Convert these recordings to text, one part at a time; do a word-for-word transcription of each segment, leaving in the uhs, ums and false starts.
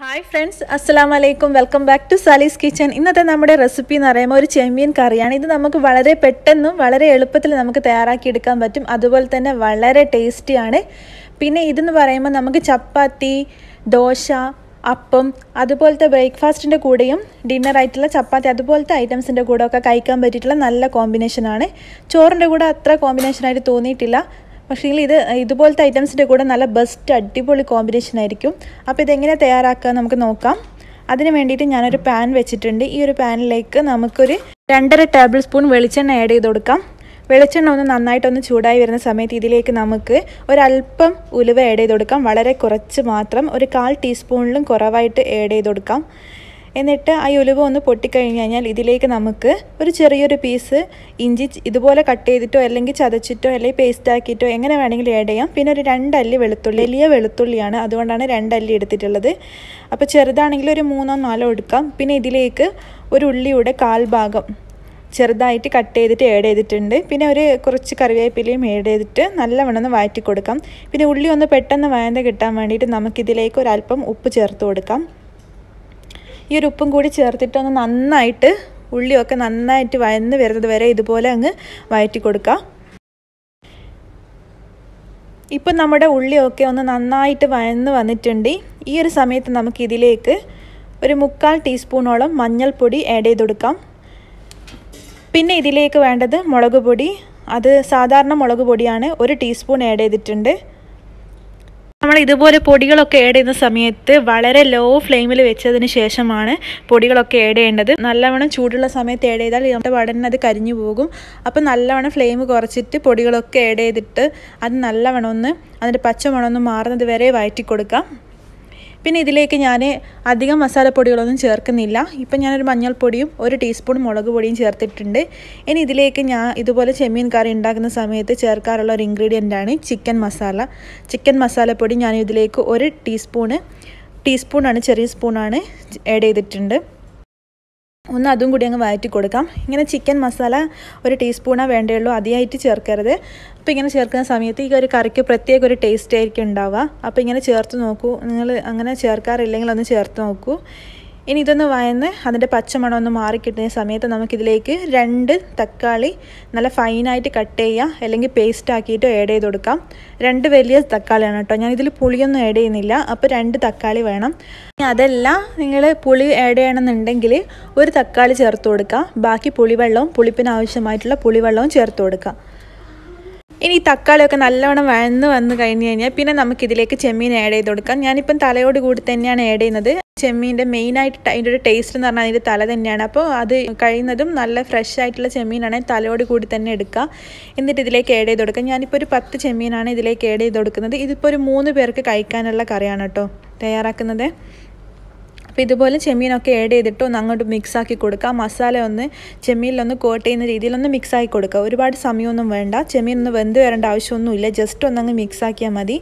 Hi friends, Assalamu alaikum. Welcome back to Sali'sKitchen. ഇന്നത്തെ നമ്മുടെ recipe എന്ന് പറയുമ്പോൾ ഒരു ചെമ്മീൻ കറിയാണ്. ഇത് നമുക്ക് വളരെ പെട്ടെന്നും വളരെ എളുപ്പത്തിൽ നമുക്ക് തയ്യാറാക്കി എടുക്കാൻ പറ്റും. അതുപോലെ തന്നെ വളരെ ടേസ്റ്റിയാണ്. പിന്നെ ഇതെന്ന് പറയുമ്പോൾ നമുക്ക് ചപ്പാത്തി, ദോശ, അപ്പം അതുപോലത്തെ ബ്രേക്ക്ഫാസ്റ്റിൻ്റെ കൂടെയും ഡിന്നർ ആയിട്ടുള്ള ചപ്പാത്തി അതുപോലത്തെ ഐറ്റംസിൻ്റെ കൂടെ ഒക്കെ കഴിക്കാൻ പറ്റിയിട്ടുള്ള നല്ല കോമ്പിനേഷനാണ്. ചോറിൻ്റെ കൂടെ അത്ര കോമ്പിനേഷനായിട്ട് തോന്നിയിട്ടില്ല. പക്ഷേ ഇത് ഇതുപോലത്തെ ഐറ്റംസിൻ്റെ കൂടെ നല്ല ബെസ്റ്റ് അടിപൊളി കോമ്പിനേഷൻ ആയിരിക്കും. അപ്പോൾ ഇതെങ്ങനെ തയ്യാറാക്കുക നമുക്ക് നോക്കാം. അതിന് വേണ്ടിയിട്ട് ഞാനൊരു പാൻ വെച്ചിട്ടുണ്ട്. ഈ ഒരു പാനിലേക്ക് നമുക്കൊരു രണ്ടര ടേബിൾ സ്പൂൺ വെളിച്ചെണ്ണ ആഡ് ചെയ്ത് കൊടുക്കാം. വെളിച്ചെണ്ണ ഒന്ന് നന്നായിട്ടൊന്ന് ചൂടായി വരുന്ന സമയത്ത് ഇതിലേക്ക് നമുക്ക് ഒരല്പം ഉലുവ ആഡ് ചെയ്ത് കൊടുക്കാം. വളരെ കുറച്ച് മാത്രം, ഒരു കാൽ ടീസ്പൂണിലും കുറവായിട്ട് ആഡ് ചെയ്ത് കൊടുക്കാം. എന്നിട്ട് ആ ഉലുവ ഒന്ന് പൊട്ടിക്കഴിഞ്ഞ് കഴിഞ്ഞാൽ ഇതിലേക്ക് നമുക്ക് ഒരു ചെറിയൊരു പീസ് ഇഞ്ചി ഇതുപോലെ കട്ട് ചെയ്തിട്ടോ അല്ലെങ്കിൽ ചതച്ചിട്ടോ അല്ലെങ്കിൽ പേസ്റ്റ് ആക്കിയിട്ടോ എങ്ങനെ വേണമെങ്കിലും ആഡ് ചെയ്യാം. പിന്നെ ഒരു രണ്ടല്ലി വെളുത്തുള്ളി, വലിയ വെളുത്തുള്ളിയാണ്, അതുകൊണ്ടാണ് രണ്ടല്ലി എടുത്തിട്ടുള്ളത്. അപ്പോൾ ചെറുതാണെങ്കിൽ ഒരു മൂന്നോ നാലോ എടുക്കാം. പിന്നെ ഇതിലേക്ക് ഒരു ഉള്ളിയുടെ കാൽ ഭാഗം ചെറുതായിട്ട് കട്ട് ചെയ്തിട്ട് ആഡ് ചെയ്തിട്ടുണ്ട്. പിന്നെ ഒരു കുറച്ച് കറിവേപ്പിലയും ആഡ് ചെയ്തിട്ട് നല്ലവണ്ണം ഒന്ന് വഴറ്റി കൊടുക്കാം. പിന്നെ ഉള്ളി ഒന്ന് പെട്ടെന്ന് വഴന്ന് കിട്ടാൻ വേണ്ടിയിട്ട് നമുക്കിതിലേക്ക് ഒരല്പം ഉപ്പ് ചേർത്ത് കൊടുക്കാം. ഈ ഒരു ഉപ്പും കൂടി ചേർത്തിട്ട് ഒന്ന് നന്നായിട്ട് ഉള്ളിയൊക്കെ നന്നായിട്ട് വഴന്ന് വരുന്നത് വരെ ഇതുപോലെ അങ്ങ് വഴറ്റി കൊടുക്കാം. ഇപ്പം നമ്മുടെ ഉള്ളിയൊക്കെ ഒന്ന് നന്നായിട്ട് വഴന്ന് വന്നിട്ടുണ്ട്. ഈ ഒരു സമയത്ത് നമുക്കിതിലേക്ക് ഒരു മുക്കാൽ ടീസ്പൂണോളം മഞ്ഞൾപ്പൊടി ആഡ് ചെയ്ത് കൊടുക്കാം. പിന്നെ ഇതിലേക്ക് വേണ്ടത് മുളക് പൊടി, അത് സാധാരണ മുളക് പൊടിയാണ്, ഒരു ടീസ്പൂൺ ആഡ് ചെയ്തിട്ടുണ്ട്. നമ്മൾ ഇതുപോലെ പൊടികളൊക്കെ ആഡ് ചെയ്യുന്ന സമയത്ത് വളരെ ലോ ഫ്ലെയിമിൽ വെച്ചതിന് ശേഷമാണ് പൊടികളൊക്കെ ആഡ് ചെയ്യേണ്ടത്. നല്ലവണ്ണം ചൂടുള്ള സമയത്ത് ആഡ് ചെയ്താൽ നമ്മുടെ വടനെ അത് കരിഞ്ഞു പോകും. അപ്പോൾ നല്ലവണ്ണം ഫ്ലെയിം കുറച്ചിട്ട് പൊടികളൊക്കെ ആഡ് ചെയ്തിട്ട് അത് നല്ലവണ്ണം ഒന്ന് അതിൻ്റെ പച്ചമണം ഒന്ന് മാറുന്നത് വരെ വഴറ്റി കൊടുക്കാം. പിന്നെ ഇതിലേക്ക് ഞാൻ അധികം മസാലപ്പൊടികളൊന്നും ചേർക്കുന്നില്ല. ഇപ്പം ഞാനൊരു മഞ്ഞൾപ്പൊടിയും ഒരു ടീസ്പൂൺ മുളക് പൊടിയും ചേർത്തിട്ടുണ്ട്. ഇനി ഇതിലേക്ക് ഞാൻ ഇതുപോലെ ചെമ്മീൻ കറി ഉണ്ടാക്കുന്ന സമയത്ത് ചേർക്കാറുള്ള ഒരു ഇൻഗ്രീഡിയൻ്റാണ് ചിക്കൻ മസാല. ചിക്കൻ മസാലപ്പൊടി ഞാൻ ഇതിലേക്ക് ഒരു ടീസ്പൂണ് ടീസ്പൂണാണ് ചെറിയ സ്പൂണാണ് ആഡ് ചെയ്തിട്ടുണ്ട്. ഒന്ന് അതും കൂടി അങ്ങ് വഴറ്റി കൊടുക്കാം. ഇങ്ങനെ ചിക്കൻ മസാല ഒരു ടീസ്പൂണേ വേണ്ടയുള്ളൂ, അതിയായിട്ട് ചേർക്കരുത്. അപ്പോൾ ഇങ്ങനെ ചേർക്കുന്ന സമയത്ത് ഈ ഒരു കറിക്ക് പ്രത്യേക ഒരു ടേസ്റ്റ് ആയിരിക്കും ഉണ്ടാവുക. അപ്പോൾ ഇങ്ങനെ ചേർത്ത് നോക്കൂ. നിങ്ങൾ അങ്ങനെ ചേർക്കാറില്ലെങ്കിൽ ഒന്ന് ചേർത്ത് നോക്കൂ. ഇനി ഇതൊന്ന് വഴന്ന് അതിൻ്റെ പച്ചമണം ഒന്ന് മാറിക്കിട്ടുന്ന സമയത്ത് നമുക്കിതിലേക്ക് രണ്ട് തക്കാളി നല്ല ഫൈനായിട്ട് കട്ട് ചെയ്യുക അല്ലെങ്കിൽ പേസ്റ്റ് ആക്കിയിട്ട് ആഡ് ചെയ്ത് കൊടുക്കാം. രണ്ട് വലിയ തക്കാളിയാണ് കേട്ടോ, ഞാനിതിൽ പുളിയൊന്നും ആഡ് ചെയ്യുന്നില്ല. അപ്പോൾ രണ്ട് തക്കാളി വേണം. അതല്ല നിങ്ങൾ പുളി ആഡ് ചെയ്യണമെന്നുണ്ടെങ്കിൽ ഒരു തക്കാളി ചേർത്ത് കൊടുക്കുക. ബാക്കി പുളിവെള്ളവും പുളിപ്പിന് ആവശ്യമായിട്ടുള്ള പുളിവെള്ളവും ചേർത്ത് കൊടുക്കുക. ഇനി ഈ തക്കാളിയൊക്കെ നല്ലവണ്ണം വഴന്ന് വന്ന് കഴിഞ്ഞ് കഴിഞ്ഞാൽ പിന്നെ നമുക്കിതിലേക്ക് ചെമ്മീൻ ആഡ് ചെയ്ത് കൊടുക്കാം. ഞാനിപ്പം തലയോട് കൂടി തന്നെയാണ് ആഡ് ചെയ്യുന്നത്. ചെമ്മീൻ്റെ മെയിനായിട്ട് അതിൻ്റെ ഒരു ടേസ്റ്റ് എന്ന് പറഞ്ഞാൽ അതിൻ്റെ തല തന്നെയാണ്. അപ്പോൾ അത് കഴിയുന്നതും നല്ല ഫ്രഷ് ആയിട്ടുള്ള ചെമ്മീനാണെങ്കിൽ തലയോട് കൂടി തന്നെ എടുക്കുക. എന്നിട്ട് ഇതിലേക്ക് ആഡ് ചെയ്ത് കൊടുക്കുക. ഞാനിപ്പോൾ ഒരു പത്ത് ചെമ്മീനാണ് ഇതിലേക്ക് ആഡ് ചെയ്ത് കൊടുക്കുന്നത്. ഇതിപ്പോൾ ഒരു മൂന്ന് പേർക്ക് കഴിക്കാനുള്ള കറിയാണ് കേട്ടോ തയ്യാറാക്കുന്നത്. അപ്പോൾ ഇതുപോലെ ചെമ്മീനൊക്കെ ആഡ് ചെയ്തിട്ട് ഒന്ന് അങ്ങോട്ട് മിക്സാക്കി കൊടുക്കുക. മസാല ഒന്ന് ചെമ്മീനിലൊന്ന് കോട്ട് ചെയ്യുന്ന രീതിയിലൊന്ന് മിക്സാക്കി കൊടുക്കുക. ഒരുപാട് സമയമൊന്നും വേണ്ട, ചെമ്മീൻ ഒന്ന് വെന്ത് വരേണ്ട ആവശ്യമൊന്നുമില്ല, ജസ്റ്റ് ഒന്നങ്ങ് മിക്സാക്കിയാൽ മതി.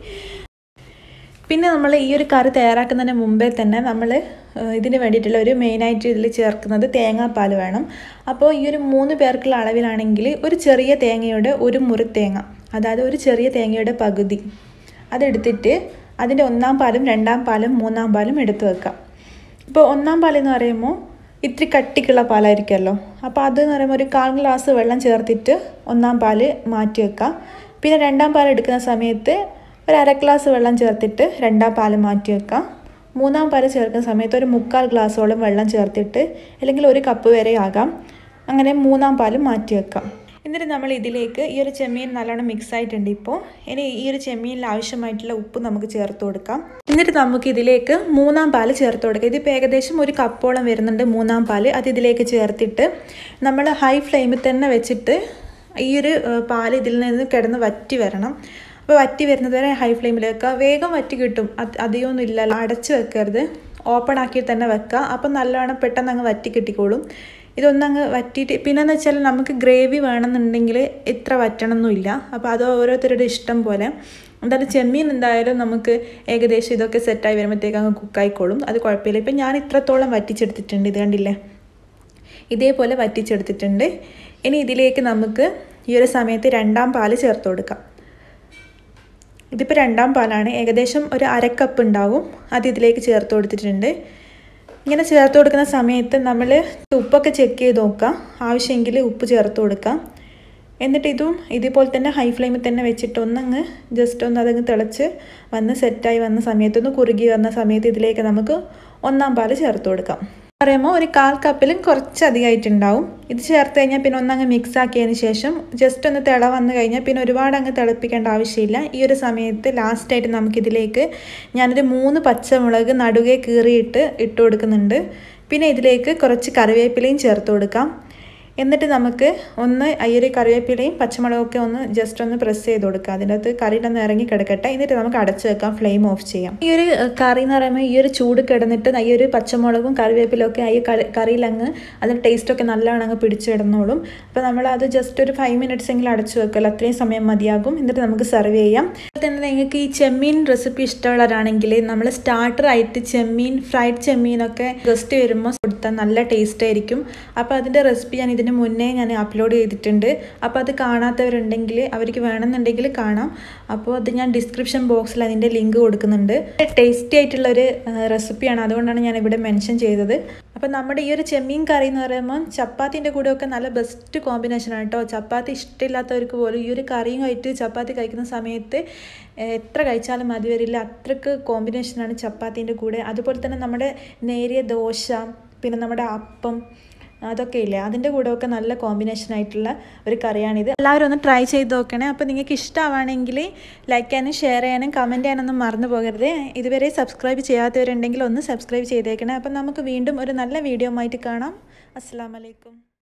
പിന്നെ നമ്മൾ ഈ ഒരു കറി തയ്യാറാക്കുന്നതിന് മുമ്പേ തന്നെ നമ്മൾ ഇതിന് വേണ്ടിയിട്ടുള്ള ഒരു മെയിനായിട്ട് ഇതിൽ ചേർക്കുന്നത് തേങ്ങാപ്പാൽ വേണം. അപ്പോൾ ഈ ഒരു മൂന്ന് പേർക്കുള്ള അളവിലാണെങ്കിൽ ഒരു ചെറിയ തേങ്ങയുടെ ഒരു മുറി തേങ്ങ, അതായത് ഒരു ചെറിയ തേങ്ങയുടെ പകുതി അതെടുത്തിട്ട് അതിൻ്റെ ഒന്നാം പാലും രണ്ടാം പാലും മൂന്നാം പാലും എടുത്ത് വെക്കാം. ഇപ്പോൾ ഒന്നാം പാലെന്ന് പറയുമ്പോൾ ഇത്തിരി കട്ടിക്കുള്ള പാലായിരിക്കുമല്ലോ. അപ്പോൾ അതെന്ന് പറയുമ്പോൾ ഒരു കാൽ ഗ്ലാസ് വെള്ളം ചേർത്തിട്ട് ഒന്നാം പാല് മാറ്റി വെക്കാം. പിന്നെ രണ്ടാം പാൽ എടുക്കുന്ന സമയത്ത് ഒരു അര ഗ്ലാസ് വെള്ളം ചേർത്തിട്ട് രണ്ടാം പാൽ മാറ്റി വെക്കാം. മൂന്നാം പാൽ ചേർക്കുന്ന സമയത്ത് ഒരു മുക്കാൽ ഗ്ലാസോളം വെള്ളം ചേർത്തിട്ട് അല്ലെങ്കിൽ ഒരു കപ്പ് വരെ ആകാം, അങ്ങനെ മൂന്നാം പാൽ മാറ്റി വെക്കാം. എന്നിട്ട് നമ്മൾ ഇതിലേക്ക് ഈ ഒരു ചെമ്മീൻ നല്ലോണം മിക്സ് ആയിട്ടുണ്ട്. ഇപ്പോൾ ഇനി ഈ ഒരു ചെമ്മീനിൽ ആവശ്യമായിട്ടുള്ള ഉപ്പ് നമുക്ക് ചേർത്ത് കൊടുക്കാം. എന്നിട്ട് നമുക്ക് ഇതിലേക്ക് മൂന്നാം പാല് ചേർത്ത് കൊടുക്കാം. ഇതിപ്പോൾ ഏകദേശം ഒരു കപ്പോളം വരുന്നുണ്ട് മൂന്നാം പാല്. അത് ഇതിലേക്ക് ചേർത്തിട്ട് നമ്മൾ ഹൈ ഫ്ലെയിമിൽ തന്നെ വെച്ചിട്ട് ഈ ഒരു പാല് ഇതിൽ നിന്ന് കിടന്ന് വറ്റി വരണം. അപ്പോൾ വറ്റി വരുന്നത് വരെ ഹൈ ഫ്ലെയിമിൽ വെക്കുക. വേഗം വറ്റി കിട്ടും, അത് അധികമൊന്നും ഇല്ല, അടച്ച് വെക്കരുത്, ഓപ്പൺ ആക്കി തന്നെ വെക്കുക. അപ്പം നല്ലോണം പെട്ടെന്ന് അങ്ങ് വറ്റി കിട്ടിക്കോളും. ഇതൊന്നങ്ങ് വറ്റിയിട്ട് പിന്നെയെന്ന് വെച്ചാൽ നമുക്ക് ഗ്രേവി വേണമെന്നുണ്ടെങ്കിൽ ഇത്ര വറ്റണമെന്നില്ല. അപ്പോൾ അത് ഓരോരുത്തരുടെ ഇഷ്ടം പോലെ. എന്തായാലും ചെമ്മീൻ എന്തായാലും നമുക്ക് ഏകദേശം ഇതൊക്കെ സെറ്റായി വരുമ്പോഴത്തേക്ക് അങ്ങ് കുക്കായിക്കോളും, അത് കുഴപ്പമില്ല. ഇപ്പം ഞാൻ ഇത്രത്തോളം വറ്റിച്ചെടുത്തിട്ടുണ്ട്, ഇത് കണ്ടില്ലേ, ഇതേപോലെ വറ്റിച്ചെടുത്തിട്ടുണ്ട്. ഇനി ഇതിലേക്ക് നമുക്ക് ഈ ഒരു സമയത്ത് രണ്ടാം പാല് ചേർത്ത് കൊടുക്കാം. ഇതിപ്പോൾ രണ്ടാം പാലാണ്. ഏകദേശം ഒരു അര കപ്പ് ഉണ്ടാവും. അത് ഇതിലേക്ക് ചേർത്ത് കൊടുത്തിട്ടുണ്ട്. ഇങ്ങനെ ചേർത്ത് കൊടുക്കുന്ന സമയത്ത് നമ്മൾ ഉപ്പൊക്കെ ചെക്ക് ചെയ്ത് നോക്കാം. ആവശ്യമെങ്കിൽ ഉപ്പ് ചേർത്ത് കൊടുക്കാം. എന്നിട്ട് ഇതും ഇതുപോലെ തന്നെ ഹൈ ഫ്ലെയിമിൽ തന്നെ വെച്ചിട്ട് ഒന്നങ്ങ് ജസ്റ്റ് ഒന്ന് അതങ്ങ് തിളച്ച് വന്ന് സെറ്റായി വന്ന സമയത്തൊന്ന് കുറുകി വന്ന സമയത്ത് ഇതിലേക്ക് നമുക്ക് ഒന്നാം പാൽ ചേർത്ത് കൊടുക്കാം. പറയുമ്പോൾ ഒരു കാൽ കപ്പിലും കുറച്ച് അധികമായിട്ടുണ്ടാവും. ഇത് ചേർത്ത് കഴിഞ്ഞാൽ പിന്നെ ഒന്നങ്ങ് മിക്സ് ആക്കിയതിന് ശേഷം ജസ്റ്റ് ഒന്ന് തിള വന്നു കഴിഞ്ഞാൽ പിന്നെ ഒരുപാട് അങ്ങ് തിളപ്പിക്കേണ്ട ആവശ്യമില്ല. ഈ ഒരു സമയത്ത് ലാസ്റ്റായിട്ട് നമുക്കിതിലേക്ക് ഞാനൊരു മൂന്ന് പച്ചമുളക് നടുകെ കീറിയിട്ട് ഇട്ട് കൊടുക്കുന്നുണ്ട്. പിന്നെ ഇതിലേക്ക് കുറച്ച് കറിവേപ്പിലയും ചേർത്ത് കൊടുക്കാം. എന്നിട്ട് നമുക്ക് ഒന്ന് ഈ ഒരു കറിവേപ്പിലയും പച്ചമുളകൊക്കെ ഒന്ന് ജസ്റ്റ് ഒന്ന് പ്രസ് ചെയ്ത് കൊടുക്കുക. അതിൻ്റെ അകത്ത് കറിയിലൊന്ന് ഇറങ്ങി കിടക്കട്ടെ. എന്നിട്ട് നമുക്ക് അടച്ചു വെക്കാം, ഫ്ലെയിം ഓഫ് ചെയ്യാം. ഈ ഒരു കറി എന്ന് പറയുമ്പോൾ ഈ ഒരു ചൂട് കിടന്നിട്ട് ഈ ഒരു പച്ചമുളകും കറിവേപ്പിലൊക്കെ ഈ കറിയിലങ്ങ് അതിൻ്റെ ടേസ്റ്റൊക്കെ നല്ലവണ്ണം അങ്ങ് പിടിച്ചു കിടന്നോളും. അപ്പോൾ നമ്മൾ അത് ജസ്റ്റ് ഒരു ഫൈവ് മിനിറ്റ്സ് എങ്കിലും അടച്ചു വെക്കല്ലോ, അത്രയും സമയം മതിയാകും. എന്നിട്ട് നമുക്ക് സെർവ് ചെയ്യാം. അതുപോലെ തന്നെ നിങ്ങൾക്ക് ഈ ചെമ്മീൻ റെസിപ്പി ഇഷ്ടമുള്ളവരാണെങ്കിൽ നമ്മൾ സ്റ്റാർട്ടറായിട്ട് ചെമ്മീൻ ഫ്രൈഡ് ചെമ്മീനൊക്കെ ഗസ്റ്റ് വരുമ്പോൾ കൊടുത്താൽ നല്ല ടേസ്റ്റ് ആയിരിക്കും. അപ്പോൾ അതിൻ്റെ റെസിപ്പി ഞാൻ ഇതിന് മുന്നേ ഞാൻ അപ്ലോഡ് ചെയ്തിട്ടുണ്ട്. അപ്പോൾ അത് കാണാത്തവരുണ്ടെങ്കിൽ അവർക്ക് വേണമെന്നുണ്ടെങ്കിൽ കാണാം. അപ്പോൾ അത് ഞാൻ ഡിസ്ക്രിപ്ഷൻ ബോക്സിൽ അതിൻ്റെ ലിങ്ക് കൊടുക്കുന്നുണ്ട്. ടേസ്റ്റി ആയിട്ടുള്ളൊരു റെസിപ്പിയാണ്, അതുകൊണ്ടാണ് ഞാൻ ഇവിടെ മെൻഷൻ ചെയ്തത്. അപ്പോൾ നമ്മുടെ ഈ ഒരു ചെമ്മീൻ കറി എന്ന് പറയുമ്പോൾ ചപ്പാത്തിൻ്റെ കൂടെയൊക്കെ നല്ല ബെസ്റ്റ് കോമ്പിനേഷനാണ് കേട്ടോ. ചപ്പാത്തി ഇഷ്ടമില്ലാത്തവർക്ക് പോലും ഈ ഒരു കറിയും ആയിട്ട് ചപ്പാത്തി കഴിക്കുന്ന സമയത്ത് എത്ര കഴിച്ചാലും മതി വരില്ല. അത്രയ്ക്ക് കോമ്പിനേഷനാണ് ചപ്പാത്തിൻ്റെ കൂടെ. അതുപോലെ തന്നെ നമ്മുടെ നേരിയ ദോശ, പിന്നെ നമ്മുടെ അപ്പം, അതൊക്കെ ഇല്ലേ, അതിൻ്റെ കൂടെയൊക്കെ നല്ല കോമ്പിനേഷനായിട്ടുള്ള ഒരു കറിയാണിത്. എല്ലാവരും ഒന്ന് ട്രൈ ചെയ്ത് നോക്കണേ. അപ്പോൾ നിങ്ങൾക്ക് ഇഷ്ടമാണെങ്കിൽ ലൈക്ക് ചെയ്യാനും ഷെയർ ചെയ്യാനും കമൻറ്റ് ചെയ്യാനൊന്നും മറന്നു പോകരുത്. ഇതുവരെ സബ്സ്ക്രൈബ് ചെയ്യാത്തവരുണ്ടെങ്കിൽ ഒന്ന് സബ്സ്ക്രൈബ് ചെയ്തേക്കണേ. അപ്പം നമുക്ക് വീണ്ടും ഒരു നല്ല വീഡിയോ ആയിട്ട് കാണാം. അസ്സലാമു അലൈക്കും.